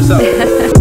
us out.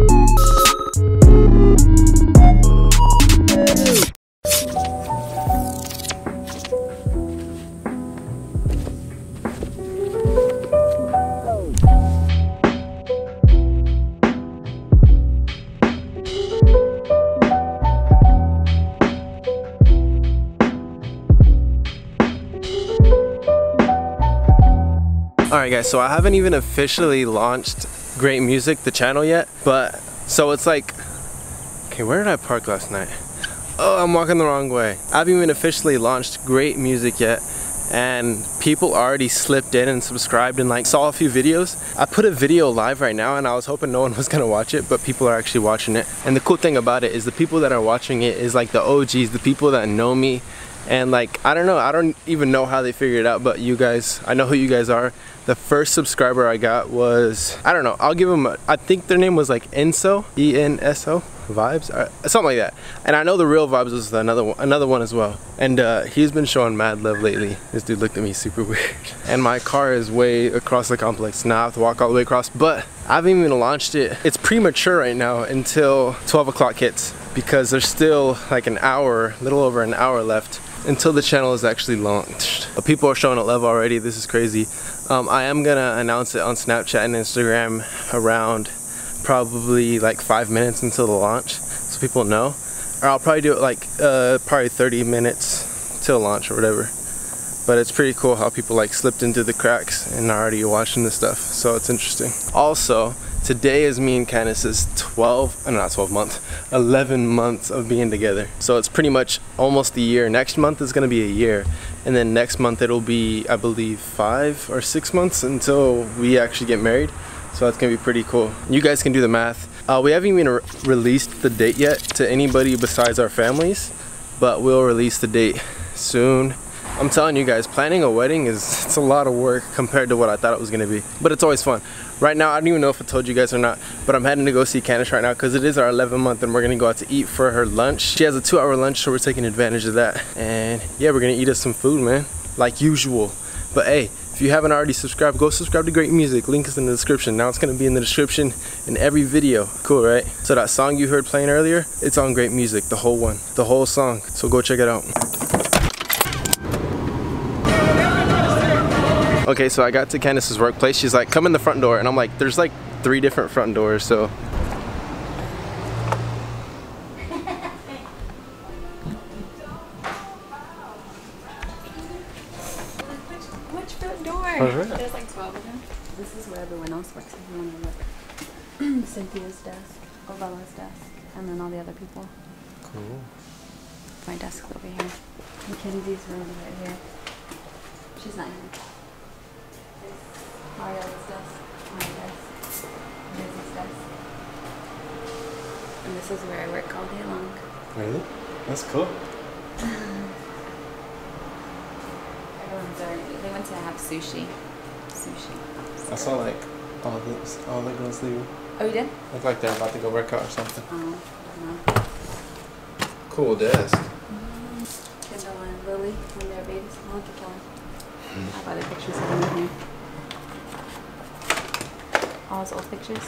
Alright guys, so I haven't even officially launched Great Music, the channel yet, but so it's like, okay, where did I park last night? Oh, I'm walking the wrong way. I haven't even officially launched Great Music yet, and people already slipped in and subscribed and like saw a few videos. I put a video live right now and I was hoping no one was gonna watch it, but people are actually watching it. And the cool thing about it is the people that are watching it is like the OGs, the people that know me. And like, I don't know, I don't even know how they figured it out, but you guys, I know who you guys are. The first subscriber I got was, I don't know, I'll give them, I think their name was like Enso, E-N-S-O, Vibes, or something like that. And I know the real Vibes was another one as well. And he's been showing mad love lately. This dude looked at me super weird. And my car is way across the complex. Now I have to walk all the way across, but I haven't even launched it. It's premature right now until 12 o'clock hits, because there's still like an hour, a little over an hour left until the channel is actually launched. People are showing it love already. This is crazy. I am gonna announce it on Snapchat and Instagram around probably like 5 minutes until the launch, so people know. Or I'll probably do it like probably 30 minutes till launch or whatever. But it's pretty cool how people like slipped into the cracks and are already watching this stuff, so it's interesting. Also, today is me and Candace's 11 months of being together. So it's pretty much almost a year. Next month is gonna be a year. And then next month it'll be, I believe, 5 or 6 months until we actually get married. So that's gonna be pretty cool. You guys can do the math. We haven't even released the date yet to anybody besides our families, but we'll release the date soon. I'm telling you guys, planning a wedding it's a lot of work compared to what I thought it was gonna be, but it's always fun. Right now, I don't even know if I told you guys or not, but I'm heading to go see Candace right now because it is our 11th month and we're gonna go out to eat for her lunch. She has a 2-hour lunch, so we're taking advantage of that. And yeah, we're gonna eat us some food, man, like usual. But hey, if you haven't already subscribed, go subscribe to Great Music. Link is in the description. Now it's gonna be in the description in every video. Cool, right? So that song you heard playing earlier, it's on Great Music, the whole one, the whole song. So go check it out. Okay, so I got to Candace's workplace. She's like, come in the front door. And I'm like, there's like 3 different front doors, so. Which front door? There's like 12 of them. This is where everyone else works. If you want to look. Cynthia's desk, Ovella's desk, and then all the other people. Cool. My desk over here. Mackenzie's room right here. She's not here. Mario's desk, my desk, Liz's desk. And this is where I work all day long. Really? That's cool. Everyone's already, they went to have sushi. I saw like all the girls leave. Oh, you did? Look like they're about to go work out or something. Oh, I don't know. Cool desk. Kendall and Lily when they're babies. I'll have to tell them. I have other pictures of them in here. All his old pictures.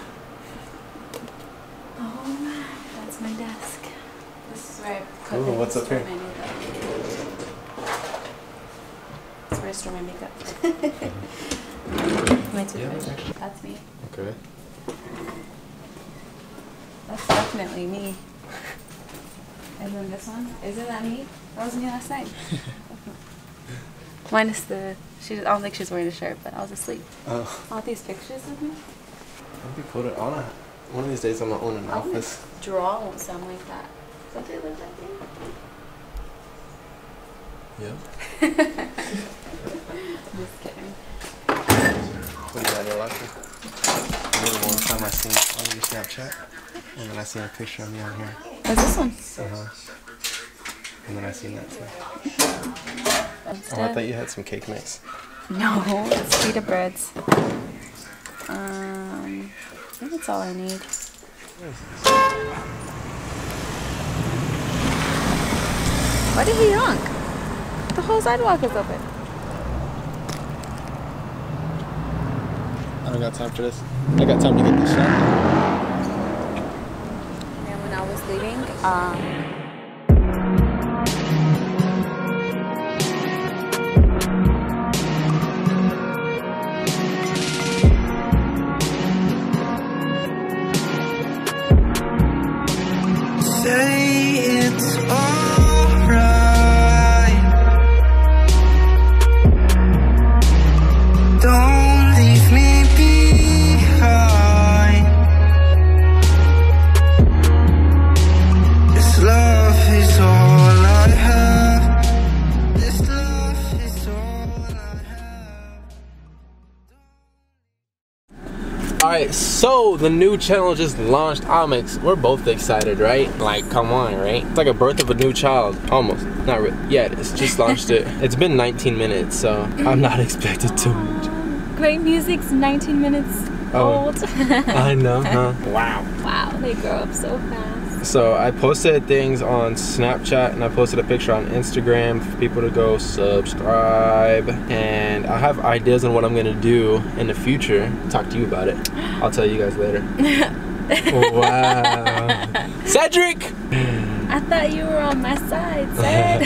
Oh, that's my desk. This is where I put Ooh, what's up here? my makeup. That's where I store my makeup. My toothbrush. Yeah. That's me. Okay. That's definitely me. And then this one, isn't that me? That was me last night. Minus the, I don't think she's wearing a shirt, but I was asleep. Oh. All these pictures of me. I'll be put it on a, one of these days I'm gonna own an office. Draw something like that. Something like that. Yeah. Just kidding. What do you got in your locker? One time I seen on your Snapchat, and then I seen a picture of me on here. What's this one? And then I seen that too. Oh, I thought you had some cake mix. No, it's pita breads. I think that's all I need. Why did he honk? The whole sidewalk is open. I don't got time for this. I got time to get this shot. And when I was leaving, say it's alright. Don't leave me behind. This love is all I have. This love is all I have. Alright, so the new channel just launched. We're both excited, right? Like, come on, right? It's like a birth of a new child. Almost. Not really. Yeah, it's just launched it. It's been 19 minutes, so I'm not expecting too much. Great Music's 19 minutes old. I know, huh? Wow. Wow, they grow up so fast. So I posted things on Snapchat and I posted a picture on Instagram for people to go subscribe. And I have ideas on what I'm gonna do in the future. Talk to you about it. I'll tell you guys later. Wow. Cedric! I thought you were on my side, Ced.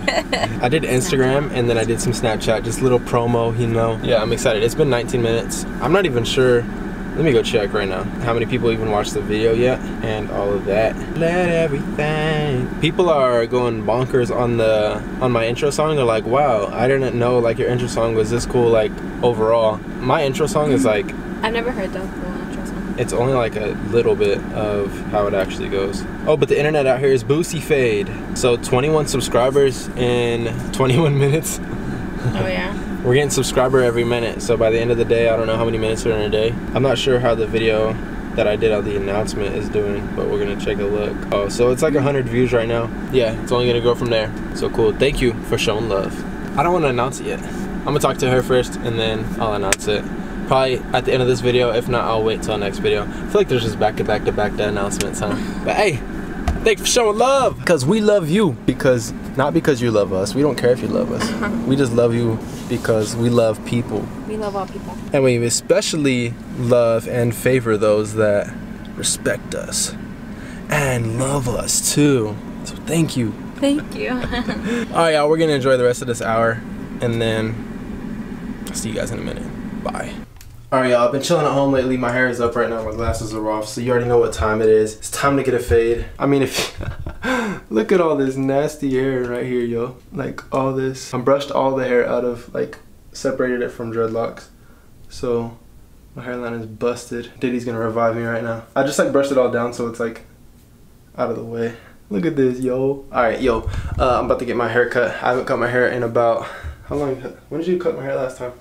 I did Instagram and then I did some Snapchat, just little promo, you know. Yeah, I'm excited. It's been 19 minutes. I'm not even sure. Let me go check right now how many people even watched the video yet and all of that. Let everything. People are going bonkers on my intro song. They're like, wow, I didn't know like your intro song was this cool like overall. My intro song is like, I've never heard the full intro song. it's only like a little bit of how it actually goes. Oh, but the internet out here is Boosie Fade. So 21 subscribers in 21 minutes. Oh yeah. We're getting subscriber every minute, so by the end of the day, I don't know how many minutes are in a day. I'm not sure how the video that I did on the announcement is doing, but we're gonna take a look. Oh, so it's like 100 views right now. Yeah, it's only gonna go from there. So cool, thank you for showing love. I don't wanna announce it yet. I'm gonna talk to her first, and then I'll announce it. Probably at the end of this video, if not, I'll wait till next video. I feel like there's just back-to-back announcements, huh? But hey, thanks for showing love, because we love you. Because, not because you love us, we don't care if you love us. We just love you because we love people. We love all people. And we especially love and favor those that respect us and love us too. So thank you. Thank you. Alright, y'all, we're gonna enjoy the rest of this hour and then I'll see you guys in a minute. Bye. Alright, y'all, I've been chilling at home lately. My hair is up right now, my glasses are off, so you already know what time it is. It's time to get a fade. I mean, if look at all this nasty hair right here, yo. Like all this. I brushed all the hair out of, like, separated it from dreadlocks. So my hairline is busted. Diddy's gonna revive me right now. I just like brushed it all down so it's like out of the way. Look at this, yo. Alright, yo, I'm about to get my hair cut. I haven't cut my hair in about, how long? When did you cut my hair last time?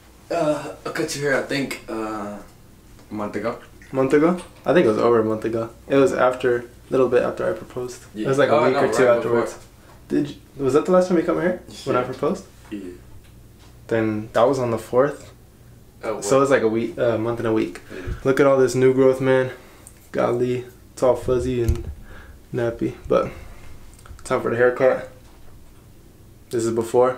I cut your hair, I think, a month ago. A month ago? I think it was over a month ago. It was after, a little bit after I proposed. Yeah. It was like a week or two afterwards. Was that the last time you cut my hair? Yeah. When I proposed? Yeah. Then that was on the 4th. Oh, so it was like a week, month and a week. Yeah. Look at all this new growth, man. Golly, it's all fuzzy and nappy. But time for the haircut. This is before.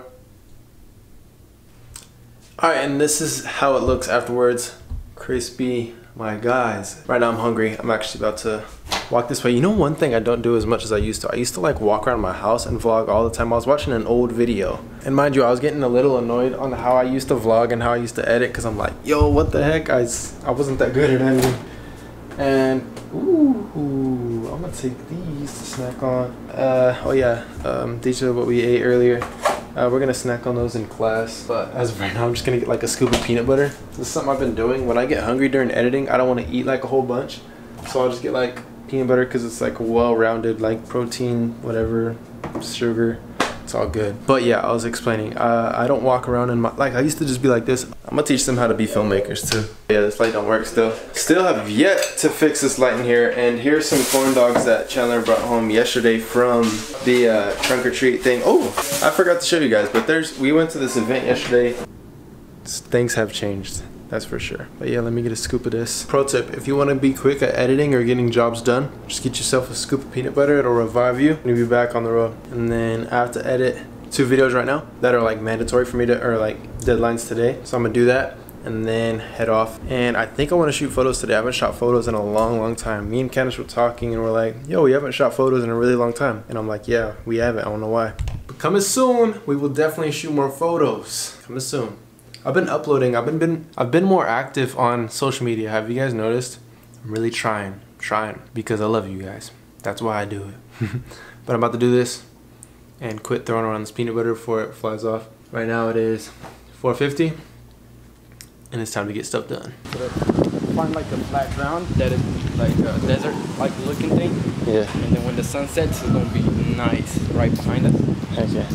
Alright, and this is how it looks afterwards. Crispy, my guys. Right now I'm hungry. I'm actually about to walk this way. You know, one thing I don't do as much as I used to. I used to like walk around my house and vlog all the time. I was watching an old video. And mind you, I was getting a little annoyed on how I used to vlog and how I used to edit, because I'm like, yo, what the heck? I wasn't that good at editing. And, ooh, I'm gonna take these to snack on. Oh yeah, these are what we ate earlier. We're gonna snack on those in class, but as of right now, I'm just gonna get like a scoop of peanut butter. This is something I've been doing. When I get hungry during editing, I don't want to eat like a whole bunch, so I'll just get like peanut butter because it's like well-rounded, like protein, whatever, sugar. It's all good. But yeah, I was explaining. I don't walk around in my, like, I used to just be like this. I'm gonna teach them how to be filmmakers too. Yeah, this light don't work still. Still have yet to fix this light in here. And here's some corn dogs that Chandler brought home yesterday from the trunk or treat thing. Oh, I forgot to show you guys, but we went to this event yesterday. Things have changed, that's for sure. But yeah, let me get a scoop of this. Pro tip, if you want to be quick at editing or getting jobs done, just get yourself a scoop of peanut butter. It'll revive you and you'll be back on the road. And then I have to edit 2 videos right now that are like mandatory for me to, or like deadlines today. So I'm gonna do that. and then head off. And I think I want to shoot photos today. I haven't shot photos in a long time. Me and Candace were talking and we're like, yo, we haven't shot photos in a really long time. And I'm like, yeah, we haven't. I don't know why. But coming soon, we will definitely shoot more photos. Coming soon. I've been uploading. I've been more active on social media. Have you guys noticed? I'm really trying because I love you guys. That's why I do it. But I'm about to do this and quit throwing around this peanut butter before it flies off. Right now it is 4:50 and it's time to get stuff done. Find like a flat ground that is like a desert like looking thing. Yeah. And then when the sun sets, it's gonna be nice right behind us. Okay.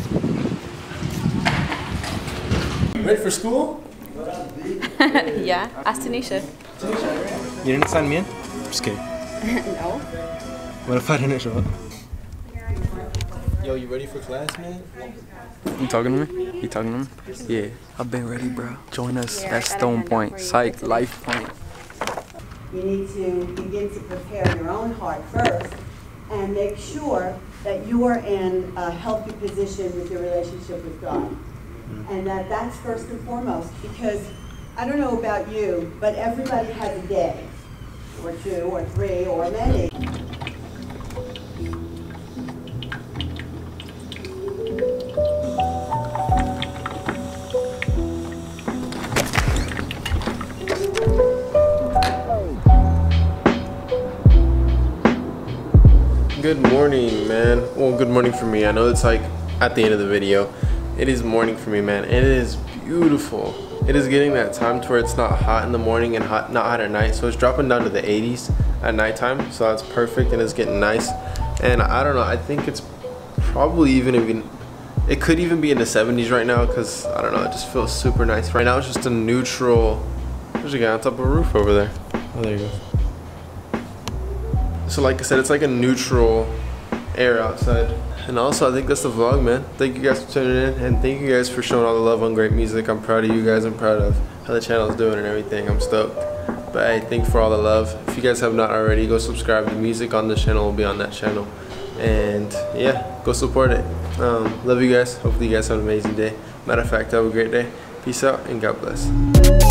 Ready for school? Yeah, ask Tanisha. You didn't sign me in? Just kidding. No. What if I didn't show up? Yo, you ready for class, man? You talking to me? You talking to me? Yeah. I've been ready, bro. Join us at Stone Point, Psych, Life Point. You need to begin to prepare your own heart first and make sure that you are in a healthy position with your relationship with God. And that's first and foremost, because I don't know about you, but everybody has a day, or two, or three, or many. Good morning, man. Well, good morning for me. I know it's like at the end of the video. It is morning for me, man. And it is beautiful. It is getting that time to where it's not hot in the morning and not hot at night. So it's dropping down to the 80s at nighttime. So that's perfect and it's getting nice. And I don't know, I think it's probably it could even be in the 70s right now because I don't know, it just feels super nice. Right now it's just a neutral, there's a guy on top of a roof over there. Oh, there you go. So like I said, it's like a neutral air outside. And also, I think that's the vlog, man. Thank you guys for tuning in, and thank you guys for showing all the love on great music. I'm proud of you guys. I'm proud of how the channel is doing and everything. I'm stoked. But hey, thank you for all the love. If you guys have not already, go subscribe. The music on this channel will be on that channel. And yeah, go support it. Love you guys. Hopefully you guys have an amazing day. Matter of fact, have a great day. Peace out and God bless.